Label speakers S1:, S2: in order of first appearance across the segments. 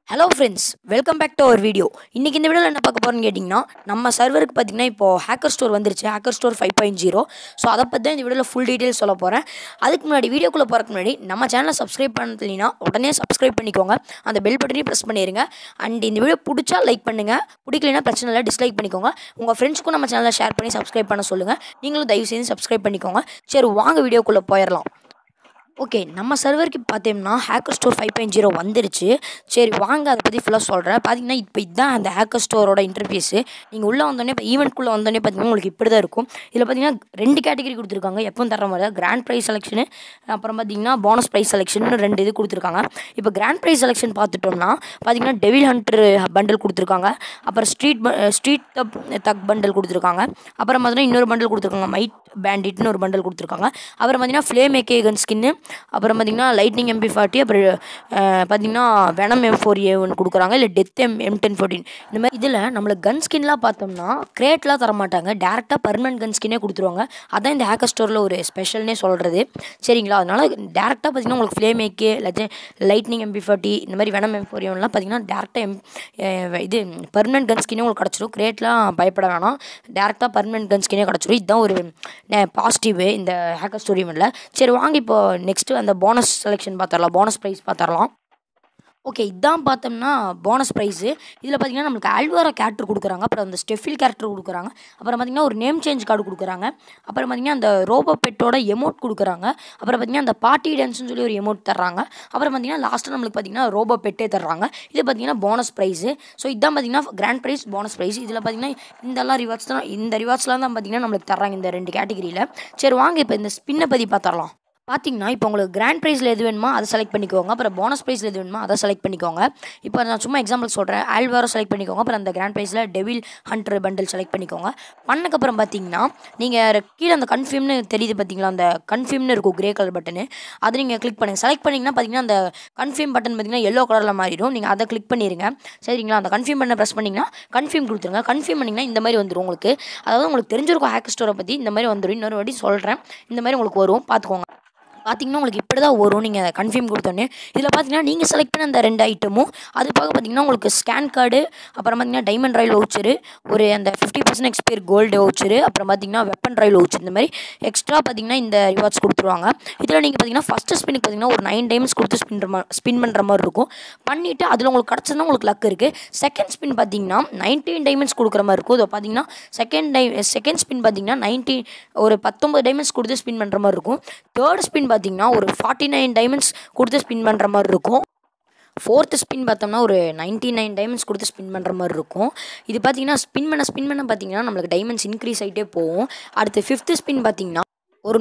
S1: Hello friends, welcome back to our video. இன்றைக்கி இந்த வீடியோவில் என்ன பார்க்க போகிறோன்னு கேட்டிங்கன்னா, நம்ம சர்வருக்கு பார்த்திங்கன்னா இப்போது ஹேக்கர் ஸ்டோர் வந்துருச்சு, ஹேக்கர் ஸ்டோர் 5.0. ஸோ அதை பற்றி தான் இந்த வீடியோவில் ஃபுல் டீட்டெயில்ஸ் சொல்ல போகிறேன். அதுக்கு முன்னாடி வீடியோக்குள்ளே போகிறதுக்கு முன்னாடி நம்ம சேனலை சப்ஸ்கிரைப் பண்ணலைன்னா உடனே சப்ஸ்கிரைப் பண்ணிக்கோங்க. அந்த பெல் பட்டனையும் ப்ரெஸ் பண்ணிடுங்க. அண்ட் இந்த வீடியோ பிடிச்சா லைக் பண்ணுங்கள், பிடிக்கலைன்னா பிரச்சனை இல்லை, டிஸ்லைக் பண்ணிக்கோங்க. உங்கள் ஃப்ரெண்ட்ஸ்க்கும் நம்ம சேனலை ஷேர் பண்ணி சப்ஸ்கிரைப் பண்ண சொல்லுங்கள். நீங்களும் தயவு செய்து சப்ஸ்கிரைப் பண்ணிக்கோங்க. சரி, வாங்க வீடியோக்குள்ளே போயிடலாம். ஓகே, நம்ம சர்வருக்கு பார்த்தோம்னா ஹேக்கர் ஸ்டோர் 5.0 வந்துருச்சு. சரி வாங்க அதை பற்றி ஃபுல்லாக சொல்கிறேன். பார்த்தீங்கன்னா இப்போ இதுதான் அந்த ஹேக்கர் ஸ்டோரோட இன்டர்ஃபேஸு. நீங்கள் உள்ளே வந்தோடனே இப்போ ஈவெண்ட்குள்ளே வந்தோடனே பார்த்தீங்கன்னா உங்களுக்கு இப்படி தான் இருக்கும். இதில் பார்த்தீங்கன்னா 2 கேட்டகரி கொடுத்துருக்காங்க. எப்பவும் தர மாதிரி தான் கிராண்ட் ப்ரைஸ் செலெக்ஷனு, அப்புறம் பார்த்தீங்கன்னா போனஸ் ப்ரைஸ் செலெக்ஷன் 2 இது கொடுத்துருக்காங்க. இப்போ கிராண்ட் ப்ரைஸ் செலெக்ஷன் பார்த்துட்டோம்னா பார்த்தீங்கன்னா டெவில் ஹண்டர் பண்டில் கொடுத்துருக்காங்க, அப்புறம் ஸ்ட்ரீட் தக் பண்டில் கொடுத்துருக்காங்க, அப்புறம் பார்த்தீங்கன்னா இன்னொரு பண்டில் கொடுத்துருக்காங்க, மைட் பேண்டிட்னு ஒரு பண்டில் கொடுத்துருக்காங்க, அப்புறம் பார்த்தீங்கன்னா ஃப்ளேம் ஏகேகன் ஸ்கின்னு, அப்புறம் பார்த்திங்கன்னா லைட்னிங் MP40, அப்புறம் பார்த்திங்கன்னா வெனம் M4A1 கொடுக்குறாங்க, இல்லை டெத் M1014. இந்த மாதிரி இதில் நம்மளுக்கு கன் ஸ்கின்லாம் பார்த்தோம்னா கிரேட்லாம் தரமாட்டாங்க, டேரெக்டாக பர்மனெண்ட் கன் ஸ்கின்னே கொடுத்துருவாங்க. அதான் இந்த ஹேக்கர் ஸ்டோரில் ஒரு ஸ்பெஷல்னே சொல்கிறது. சரிங்களா, அதனால் டேரெக்டாக பார்த்திங்கன்னா உங்களுக்கு ஃப்ளேம் ஏகே, லைட்னிங் MP40, இந்த மாதிரி வெனம் M4A1லாம் பார்த்திங்கன்னா டேரெக்டாக இது பர்மனெண்ட் கன் ஸ்கின்னே உங்களுக்கு கிடச்சிரும். கிரேட்லாம் பயப்பட வேணாம், டேரெக்டாக பர்மனெண்ட் கன் ஸ்கின்னே கிடச்சிரும். இதுதான் ஒரு பாசிட்டிவ் இந்த ஹேக்கர் ஸ்டோரி இல்லை. சரி வாங்க இப்போ நெக்ஸ்ட்டு அந்த போனஸ் செலெக்ஷன் பார்த்துடலாம், போனஸ் ப்ரைஸ் பார்த்துடலாம். ஓகே, இதான் பார்த்தோம்னா போனஸ் ப்ரைஸு. இதில் பார்த்திங்கன்னா நம்மளுக்கு ஆல்வாரா கேரக்டர் கொடுக்குறாங்க, அப்புறம் அந்த ஸ்டெஃபில் கேரக்டர் கொடுக்குறாங்க, அப்புறம் பார்த்திங்கன்னா ஒரு நேம் சேஞ்ச் கார்டு கொடுக்குறாங்க, அப்புறம் பார்த்திங்கன்னா அந்த ரோபோ பெட்டோட எமோட் கொடுக்குறாங்க, அப்புறம் பார்த்திங்கன்னா அந்த பார்ட்டி டான்ஸ்னு சொல்லி ஒரு எமோட் தர்றாங்க, அப்புறம் பார்த்திங்கன்னா லாஸ்ட்டாக நம்மளுக்கு பார்த்திங்கன்னா ரோபோ பெட்டே தர்றாங்க. இது பார்த்திங்கன்னா போனஸ் ப்ரைஸு. ஸோ இதுதான் பார்த்திங்கன்னா கிராண்ட் ப்ரைஸ், போனஸ் ப்ரைஸ். இதில் பார்த்திங்கன்னா இந்த ரிவார்ட்ஸ்லாம் தான் பார்த்திங்கன்னா நம்மளுக்கு தர்றாங்க இந்த 2 கேட்டகிரியில். சரி வாங்க இப்போ இந்த ஸ்பின்னை பற்றி பார்த்துடலாம். பார்த்தீங்கன்னா இப்போ உங்களுக்கு கிராண்ட் ப்ரைஸில் எது வேணுமோ அதை செலக்ட் பண்ணிக்கோங்க, அப்புறம் போனஸ் ப்ரைஸில் எது வேணுமோ அதை செலக்ட் பண்ணிக்கோங்க. இப்போ நான் சும்மா எக்ஸாம்பிள் சொல்கிறேன். ஆல்வாரோ செலக்ட் பண்ணிக்கோங்க, அப்புறம் அந்த கிராண்ட் ப்ரைஸில் டெவில் ஹண்டர் பண்டில் செலக்ட் பண்ணிக்கோங்க. பண்ணக்கப்புறம் பார்த்தீங்கன்னா நீங்கள் கீழே அந்த கன்ஃபியூம்னு தெரியுது பார்த்தீங்களா, அந்த கன்ஃபியூம்னு இருக்கும் கிரே கலர் பட்டனு, அதை நீங்கள் கிளிக் பண்ணுங்கள். செலக்ட் பண்ணிங்கன்னா பார்த்தீங்கன்னா அந்த கன்ஃபியூம் பட்டன் பார்த்தீங்கன்னா எல்லோ கலரில் மாறிடும். நீங்கள் அதை கிளிக் பண்ணிடுங்க. சரிங்களா, அந்த கன்ஃபியூம் பட்டனை ப்ரெஸ் பண்ணிங்கன்னா கன்ஃபியூம் கொடுத்துருங்க. கன்ஃபியூம் பண்ணிங்கன்னா இந்த மாதிரி வந்துடும் உங்களுக்கு. அதாவது உங்களுக்கு தெரிஞ்சிருக்கும் ஹேக்கர் ஸ்டோரை பற்றி இந்த மாதிரி வந்துடும். இன்னொரு வாட்டி சொல்கிறேன், இந்த மாதிரி உங்களுக்கு வரும், பார்த்துக்கோங்க. பார்த்தீங்கன்னா உங்களுக்கு இப்படி தான் வரும் நீங்கள் அதை கன்ஃபியூம் கொடுத்தோன்னே. இதில் பார்த்தீங்கன்னா நீங்கள் செலக்ட் பண்ண அந்த 2 ஐட்டமும் அது பார்க்க பார்த்தீங்கன்னா உங்களுக்கு ஸ்கேன் கார்டு, அப்புறம் பார்த்தீங்கன்னா டைமண்ட் ராயல் வவுச்சரு, ஒரு அந்த 50% எக்ஸ்பயர் கோல்டு வவுச்சரு, அப்புறம் பார்த்தீங்கன்னா வெப்பன் ராயல் வவுச்சர், இந்த மாதிரி எக்ஸ்ட்ரா பார்த்தீங்கன்னா இந்த ரிவார்ட்ஸ் கொடுத்துருவாங்க. இதில் நீங்கள் பார்த்தீங்கன்னா ஃபஸ்ட்டு ஸ்பின்னுக்கு பார்த்தீங்கன்னா ஒரு 9 டைமண்ட்ஸ் கொடுத்து ஸ்பின் பண்ணுற மாதிரி இருக்கும். பண்ணிவிட்டு அதில் உங்களுக்கு கிடச்சதுன்னா உங்களுக்கு லக் இருக்குது. செகண்ட் ஸ்பின் பார்த்தீங்கன்னா 19 டைமண்ட்ஸ் கொடுக்குற மாதிரி இருக்கும். இதை பார்த்தீங்கன்னா செகண்ட் ஸ்பின் பார்த்தீங்கன்னா ஒரு 19 டைமண்ட்ஸ் கொடுத்து ஸ்பின் பண்ணுற மாதிரி இருக்கும். தேர்ட் ஸ்பின் பார்த்தீங்கன்னா ஒரு 49 டைமண்ட்ஸ் கொடுத்து ஸ்பின் பண்ணுற மாதிரி இருக்கும். ஃபோர்த்து ஸ்பின் பார்த்தோம்னா ஒரு 99 டைமண்ட்ஸ் கொடுத்து ஸ்பின் பண்ணுற மாதிரி இருக்கும். இது பார்த்தீங்கன்னா ஸ்பின் பண்ண பார்த்தீங்கன்னா நம்மளுக்கு டைமண்ட்ஸ் இன்க்ரீஸ் ஆகிட்டே போகும். அடுத்து 5th ஸ்பின் பார்த்தீங்கன்னா ஒரு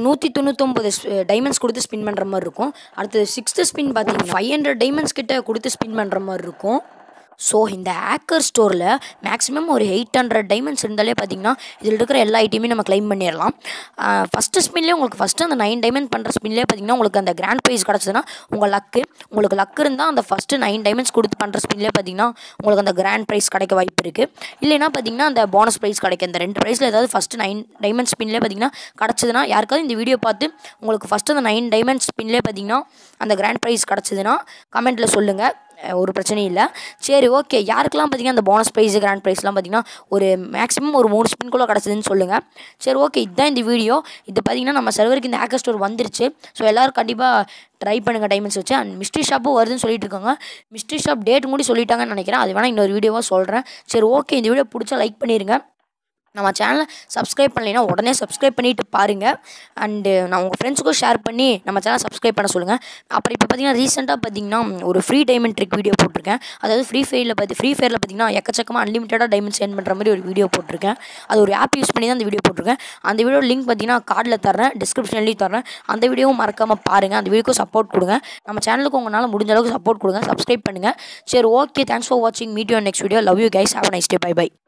S1: 199 டைமண்ட்ஸ் கொடுத்து ஸ்பின் பண்ணுற மாதிரி இருக்கும். அடுத்து 6th ஸ்பின் பார்த்தீங்கன்னா 500 டைமண்ட்ஸ் கிட்ட கொடுத்து ஸ்பின் பண்ணுற மாதிரி இருக்கும். ஸோ இந்த ஹேக்கர் ஸ்டோரில் மேக்ஸிமம் ஒரு 800 டைமண்ட்ஸ் இருந்தாலே பார்த்தீங்கன்னா இதில் இருக்கிற எல்லா ஐட்டமே நம்ம கிளைம் பண்ணிடலாம். ஃபஸ்ட்டு ஸ்பின்லேயே உங்களுக்கு ஃபஸ்ட்டு அந்த 9 டைமண்ட் பண்ணுற ஸ்பின்லேயே பார்த்தீங்கன்னா உங்களுக்கு அந்த கிராண்ட் ப்ரைஸ் கிடச்சதுன்னா உங்களுக்கு லக்கு இருந்தால் அந்த ஃபஸ்ட்டு 9 டைமண்ட்ஸ் கொடுத்து பண்ணுற ஸ்பின்லேயே பார்த்தீங்கன்னா உங்களுக்கு அந்த கிராண்ட் ப்ரைஸ் கிடைக்க வாய்ப்பு இருக்குது. இல்லைன்னா பார்த்தீங்கன்னா அந்த போனஸ் ப்ரைஸ் கிடைக்கும். இந்த 2 ப்ரைஸில் ஏதாவது ஃபஸ்ட்டு 9 டைமண்ட் ஸ்பின்லேயே பார்த்தீங்கன்னா கிடச்சதுன்னா, யாருக்காவது இந்த வீடியோ பார்த்து உங்களுக்கு ஃபஸ்ட்டு அந்த 9 டைமண்ட் ஸ்பின்லேயே பார்த்தீங்கன்னா அந்த கிராண்ட் ப்ரைஸ் கிடச்சதுன்னா கமெண்ட்டில் சொல்லுங்கள், ஒரு பிரச்சனையும் இல்லை. சரி ஓகே, யாருக்கெல்லாம் பார்த்தீங்கன்னா அந்த போனஸ் ப்ரைஸு கிராண்ட் ப்ரைஸ்லாம் பார்த்தீங்கன்னா ஒரு மேக்ஸிமம் ஒரு 3 ஸ்பின்குள்ளே கிடச்சதுன்னு சொல்லுங்கள். சரி ஓகே, இதுதான் இந்த வீடியோ. இது பார்த்தீங்கன்னா நம்ம சர்வருக்கு இந்த ஹேக்கர் ஸ்டோர் வந்துருச்சு. ஸோ எல்லோரும் கண்டிப்பாக ட்ரை பண்ணுங்கள் டைமண்ட்ஸ் வச்சு. அண்ட் மிஸ்ட்ரி ஷாப்பும் வருதுன்னு சொல்லிட்டு இருக்காங்க. மிஸ்ட்ரி ஷாப் டேட் கூட சொல்லிட்டாங்கன்னு நினைக்கிறேன். அது வேணால் இன்னொரு வீடியோவாக சொல்கிறேன். சரி ஓகே, இந்த வீடியோ பிடிச்சா லைக் பண்ணிடுங்க. நம்ம சேனலை சப்ஸ்கிரைப் பண்ணலைன்னா உடனே சப்ஸ்கிரைப் பண்ணிவிட்டு பாருங்கள். அண்டு நான் உங்கள் ஃப்ரெண்ட்ஸுக்கும் ஷேர் பண்ணி நம்ம சேனல் சப்ஸ்கிரைப் பண்ண சொல்லுங்கள். அப்புறம் இப்போ பார்த்தீங்கன்னா ரீசெண்டாக பார்த்தீங்கன்னா ஒரு ஃப்ரீ டைமண்ட் ட்ரிக் வீடியோ போட்டிருக்கேன். அதாவது ஃப்ரீ ஃபயரில் பார்த்தீங்கன்னா எக்கச்சக்கமாக அன்லிமிட்டடாக டைமண்ட் சென்ட் பண்ணுற மாதிரி ஒரு வீடியோ போட்டிருக்கேன். அது ஒரு ஆப் யூஸ் பண்ணி தான் அந்த வீடியோ போட்டிருக்கேன். அந்த வீடியோ லிங்க் பார்த்தீங்கன்னா கார்டில் தரேன், டிஸ்கிரிப்ஷன்லேயும் தரேன். அந்த வீடியோவும் மறக்காமல் பாருங்கள். அந்த வீடியோக்கும் சப்போர்ட் கொடுங்க. நம்ம சேனலுக்கு உங்களால் முடிஞ்ச அளவுக்கு சப்போர்ட் கொடுங்க, சப்ஸ்கிரைப் பண்ணுங்கள். சரி ஓகே, தேங்க்ஸ் ஃபார் வாட்சிங். Meet you next video. Love you guys. Have a nice day. Bye by.